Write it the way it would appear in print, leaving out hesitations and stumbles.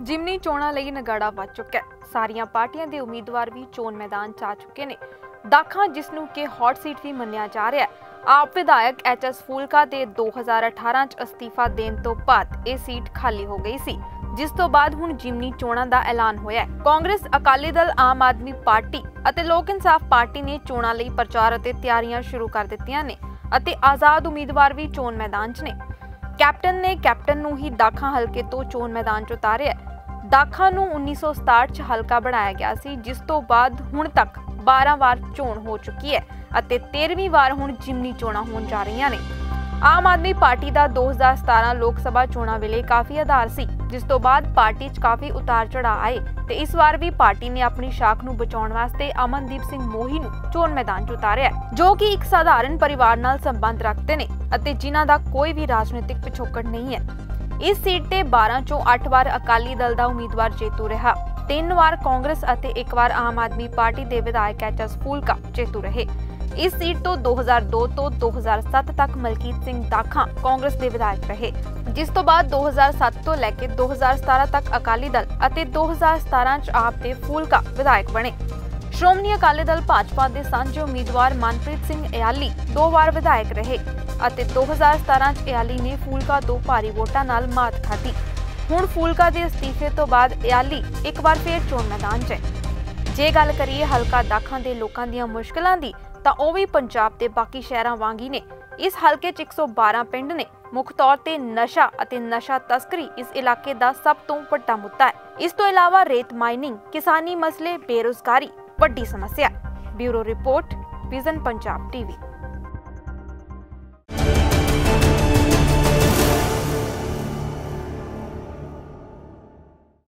ਜਿਮਨੀ ਚੋਣਾਂ ਲਈ ਨਗਾੜਾ ਵੱਜ ਚੁੱਕਾ ਹੈ। ਸਾਰੀਆਂ ਪਾਰਟੀਆਂ ਦੇ ਉਮੀਦਵਾਰ ਵੀ ਚੋਣ ਮੈਦਾਨ 'ਚ ਆ ਚੁੱਕੇ ਨੇ। ਦਾਖਾ ਜਿਸ ਨੂੰ ਕਿ ਹੌਟ ਸੀਟ ਵੀ ਮੰਨਿਆ ਜਾ ਰਿਹਾ ਹੈ। ਆਪ ਵਿਧਾਇਕ ਐਚ.ਐਸ. ਫੂਲਕਾ ਦੇ 2018 'ਚ ਅਸਤੀਫਾ ਦੇਣ ਤੋਂ ਬਾਅਦ ਇਹ ਸੀਟ ਖਾਲੀ ਹੋ ਗਈ ਸੀ, ਜਿਸ ਤੋਂ ਬਾਅਦ ਹੁਣ ਜਿਮਨੀ ਚੋਣਾਂ ਦਾ ਐਲਾਨ ਹੋਇਆ ਹੈ। ਕਾਂਗਰਸ, ਅਕਾਲੀ ਦਲ, ਆਮ ਆਦਮੀ ਪਾਰਟੀ ਅਤੇ ਲੋਕ ਇਨਸਾਫ ਪਾਰਟੀ ਨੇ ਚੋਣਾਂ ਲਈ ਪ੍ਰਚਾਰ ਅਤੇ ਤਿਆਰੀਆਂ ਸ਼ੁਰੂ ਕਰ ਦਿੱਤੀਆਂ ਨੇ ਅਤੇ ਆਜ਼ਾਦ ਉਮੀਦਵਾਰ ਵੀ ਚੋਣ ਮੈਦਾਨ 'ਚ ਨੇ। ਕੈਪਟਨ ਨੇ ਕੈਪਟਨ ਨੂੰ ਹੀ ਦਾਖਾ ਹਲਕੇ ਤੋਂ ਚੋਣ ਮੈਦਾਨ 'ਚ ਉਤਾਰਿਆ। ਦਾਖਾ ਨੂੰ 1967 'ਚ ਹਲਕਾ ਬਣਾਇਆ ਗਿਆ ਸੀ, ਜਿਸ ਤੋਂ ਬਾਅਦ ਹੁਣ ਤੱਕ 12 ਵਾਰ ਚੋਣ ਹੋ ਚੁੱਕੀ ਹੈ ਅਤੇ 13ਵੀਂ ਵਾਰ ਹੁਣ ਜਿਮਨੀ ਚੋਣਾਂ ਹੋਣ ਜਾ ਰਹੀਆਂ ਨੇ। ਆਮ ਆਦਮੀ ਪਾਰਟੀ ਦਾ 2017 ਲੋਕ ਸਭਾ ਚੋਣਾਂ ਵੇਲੇ ਕਾਫੀ ਆਧਾਰ ਸੀ, ਜਿਸ ਤੋਂ ਬਾਅਦ ਪਾਰਟੀ 'ਚ ਕਾਫੀ ਉਤਾਰ ਚੜ੍ਹਾਅ ਆਏ ਤੇ ਇਸ ਵਾਰ ਵੀ ਪਾਰਟੀ ਨੇ ਆਪਣੀ ਸ਼ਾਖ ਨੂੰ ਬਚਾਉਣ ਵਾਸਤੇ ਅਮਨਦੀਪ ਸਿੰਘ ਮੋਹੀ ਨੂੰ ਚੋਣ ਮੈਦਾਨ 'ਚ ਉਤਾਰਿਆ, ਜੋ ਕਿ ਇੱਕ ਸਾਧਾਰਨ ਪਰਿਵਾਰ ਨਾਲ ਸੰਬੰਧ ਰੱਖਦੇ ਨੇ ਅਤੇ ਜਿਨ੍ਹਾਂ ਦਾ ਕੋਈ ਵੀ ਰਾਜਨੀਤਿਕ ਪਿਛੋਕੜ ਨਹੀਂ ਹੈ। ਇਸ ਸੀਟ ਤੇ 12 ਚੋਂ 8 ਵਾਰ ਅਕਾਲੀ ਦਲ ਦਾ ਉਮੀਦਵਾਰ ਜੇਤੂ ਰਿਹਾ, 3 ਵਾਰ ਕਾਂਗਰਸ ਅਤੇ 1 ਵਾਰ ਆਮ ਆਦਮੀ ਪਾਰਟੀ ਦੇ ਵਿਧਾਇਕ ਐਚ.ਐਸ. ਫੂਲਕਾ ਜੇਤੂ ਰਹੇ। ਇਸ ਸੀਟ ਤੋਂ 2002 ਤੋਂ 2007 ਤੱਕ ਮਲਕੀਤ ਸਿੰਘ ਦਾਖਾ ਕਾਂਗਰਸ ਦੇ ਵਿਧਾਇਕ ਰਹੇ, ਜਿਸ ਤੋਂ ਬਾਅਦ 2007 ਤੋਂ ਲੈ ਕੇ 2017 ਤੱਕ ਅਕਾਲੀ ਦਲ ਅਤੇ 2017 'ਚ ਆਪ ਦੇ ਫੂਲਕਾ ਵਿਧਾਇਕ ਬਣੇ। ਸ਼੍ਰੋਮਣੀ ਅਕਾਲੀ ਦਲ ਭਾਜਪਾ ਦੇ ਸਾਂਝੇ ਉਮੀਦਵਾਰ ਮਨਪ੍ਰੀਤ ਸਿੰਘ ਇਆਲੀ 2 ਵਾਰ ਵਿਧਾਇਕ ਰਹੇ ਅਤੇ 2017 'ਚ ਇਆਲੀ ਨੇ ਫੂਲਕਾ ਤੋਂ ਭਾਰੀ ਵੋਟਾਂ ਨਾਲ ਮਾਤ ਖਾਧੀ। ਹੁਣ ਫੂਲਕਾ ਦੇ ਅਸਤੀਫੇ ਤੋਂ ਬਾਅਦ ਇਆਲੀ ਇੱਕ ਵਾਰ ਫੇਰ ਚੋਣ ਮੈਦਾਨ 'ਚ ਹੈ। ਜੇ ਗੱਲ ਕਰੀਏ ਹਲਕਾ ਦਾਖਾ ਦੇ ਲੋਕਾਂ ਦੀਆਂ ਮੁਸ਼ਕਲਾਂ ਦੀ, ਤਾਂ ਉਹ ਵੀ ਪੰਜਾਬ ਦੇ ਬਾਕੀ ਸ਼ਹਿਰਾਂ ਵਾਂਗ ਹੀ ਨੇ। ਇਸ ਹਲਕੇ 'ਚ 112 ਪਿੰਡ ਨੇ। ਮੁੱਖ ਤੌਰ ਤੇ ਨਸ਼ਾ ਅਤੇ ਨਸ਼ਾ ਤਸਕਰੀ ਇਸ ਇਲਾਕੇ ਦਾ ਸਭ ਤੋਂ ਵੱਡਾ ਮੁੱਦਾ ਹੈ। ਇਸ ਤੋਂ ਇਲਾਵਾ ਰੇਤ ਮਾਈਨਿੰਗ, ਕਿਸਾਨੀ ਮਸਲੇ, ਬੇਰੁਜ਼ਗਾਰੀ ਵੱਡੀ ਸਮੱਸਿਆ। Bureau report, vision Punjab TV.